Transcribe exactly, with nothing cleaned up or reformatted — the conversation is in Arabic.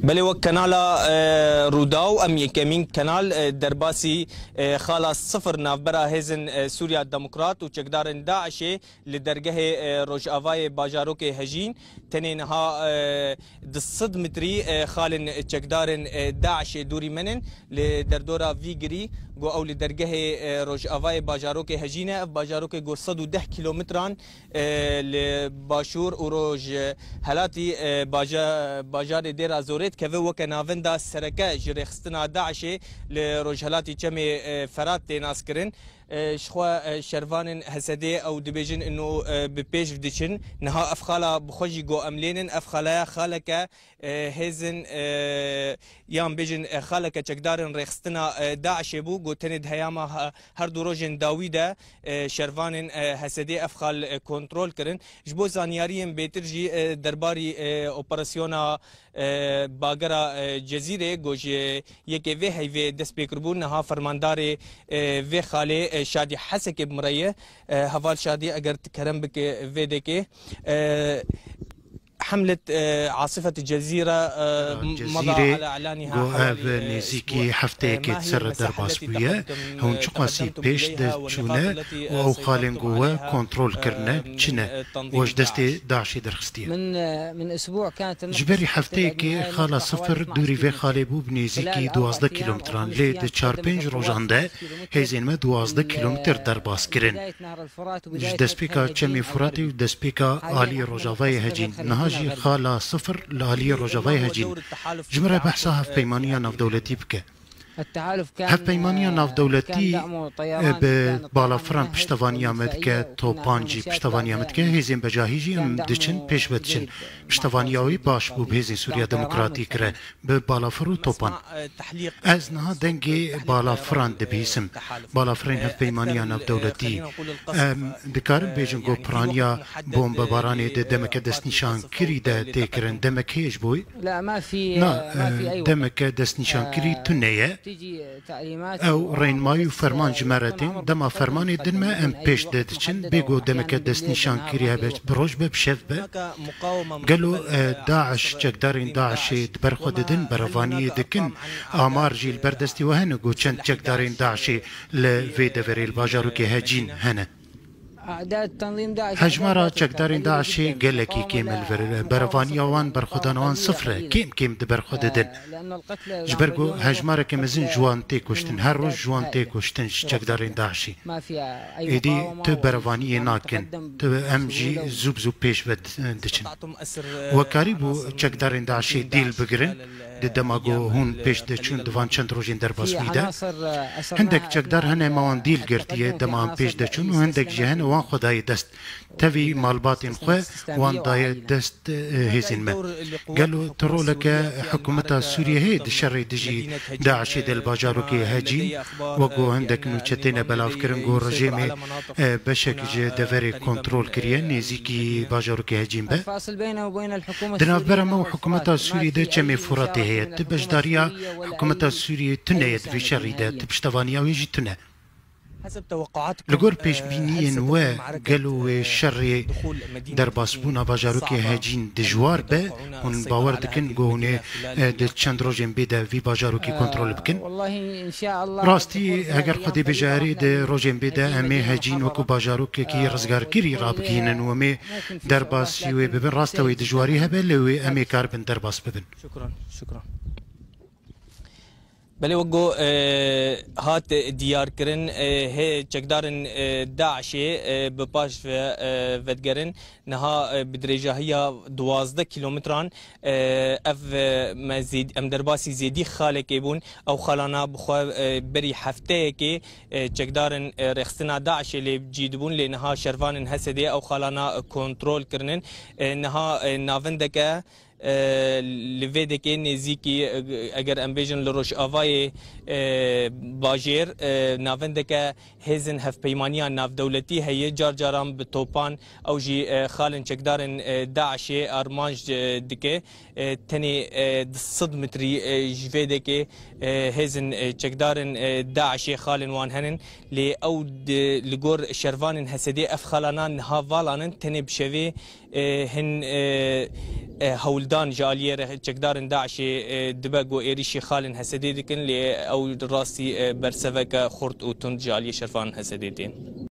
بله و کانال روداو ام یکمین کانال درباسی خلاص صفر نافبرا هزن سوریا دموکرات و چکدارن داعش لدرگه روجاوای باجاروک هجین تنینها دصد متری خالن چکدارن داعش دوری منن لدردورا ویگری گو اول درگه روجاوای باجاروک هجینه باجاروک گو صد و ده کیلومتران لباشور و روج هلاتی باجار دیر زورت که وک ناوندا سرکه جرخستنا داعش لروجهلاتی چمی فرات تناس کرن شخوا شروان حسدي او دبيجن انه ببيج فديشن نها افخالا بخوجي جو املين افخالا خالك هزن يام بيجن خالك چكدارن رخستنا داعش بو جو تند هياما هر دروجن داويدا شروان حسدي افخال كنترول كرن جبو زانياريم بيترجي درباري اوبراسيونا باگرا جزيره گوج يكي وي هي دس بيكربون نها فرماندار وي خاله شادي حسك بمريه هفال شادي اگر تكرم بك فيديكي حملة عاصفة الجزيرة مضى على اعلانها حوالي نزيكي حفتة كتسر درباس بويا هون شقاسي بيش دچونه او خالن جوا كنترول كرنا چنه واش دستي داعشي درخستيه من من اسبوع كانت جبري حفتة كي خالا صفر دوري في خالبو بنزيكي دوازده كيلومتران لي د چار پنج روزانده هيزين ما دوازده كيلومتر درباس كرن دسپيكا چمي فراتي و دسپيكا آلي روجاوای هجين نهاجي خالا صفر لآلي روجاوای هجين جمرة بحثها في بيمانية ناف دولتي بك التحالف كان هف بيمانية ناف دولتي بالافران پشتوانيا مدكه توپانجي پشتوانيا مدكه هيزين بجاهيجي ام دچن پیش بدچن پشتوانياوي باش بو بهزين سوريا ديمقراطي كره بالافرو توپان از نها دنگي بالافران دبيسم بالافرين هف بيمانية ناف دولتي دكارم بيجن گو پرانيا بومب باراني د دمك دست نشان كري ده تكرن دمك هيج بوي لا ما في ما في اي دمك دست نشان كري تنيه او رين مايو فرمان جمارتين دما فرمان دنما ام پیش ددچن بيگو دمك دست نشان كري هبت بروج بشف به قالوا داعش چكدارين داعش دبرخو ددن برفاني دكن امار جيل بردستي وهن گو چند چكدارين داعش لفي دفري الباجاروكي هجين هنا اعداد تنظيم داعش هجمارا چکدارین داعشی گلکی کیمل ور برفانی آوان برخودان آوان صفره کیم کیم دبر خوددن جبرگو هجمارا که مزین جوان تی کشتن هر روز جوان تی کشتن چکدارین داعشی ایدی تو برفانی ناکن تو ام جی زوب زوب پیش ود دچن وکاری بو چکدارین داعشی دیل بگرن دماغو هون پیش دچون دوان چند روزین در باس بیده هندک چکدار هنه موان دیل گرتیه دمان پیش دچون و هندک جهن وان خدای دست تبي مالباتين خو وان داي دست هيزين ما قالوا ترو لك حكومة سوريا هي الشر دجي داعش ديال باجاروكي هاجين وقو عندك نوتشتينا بلاف كرنغو رجيمي بشك جي دفري كنترول كريان نزيكي باجاروكي هاجين با الفاصل بينه وبين الحكومة دنا برمو حكومة سوريا ده كمي فراتي هي تبش داريا حكومة سوريا تنيت في شر ده تبش توانيا ويجي تنه لگور پیش بینین و گلو شر در باسبونا باجاروکی هجین دجوار به اون باور دکن گونه د چند روزن بیده وی باجاروکی کنترل بکن راستی اگر خودی بجاری د روزن بیده امی هجین وکو باجاروکی کی رزگار کری راب کینن و امی در باس یو ببن راستوی دجواری هبل و امی کار بن در باس ببن شکرا شکرا بله وگو هات دیار کرن هی چکدارن داعش بپاش ودگرن نها بدرجه دوازده کیلومتران اف مزید ام درباسی زیدی خاله کی بون او خالانا بخوا بری هفته کی چکدارن رخصنا داعش لی جیدبون لنها شروان حسدی او خالانا کنترل کرنن نها ناوندکه لفيدكي نزيكي اگر ام بيجن لروش افاي باجير نافندكا هيزن هف بيمانيا ناف دولتي هي جار جارام بتوبان او جي خالن چكدارن داعش ارمانج دكي تني صد متري جفيدكي هيزن چكدارن داعش خالن وان هنن لي او لغور شروان هسدي اف خالانان هافالانن تني بشوي هن هولدان جالير چکدارن داعش دبگو ایریشی خالن هسدیدکن لی او راستی برسوک خورد و تند جالی شرفان هسدیدین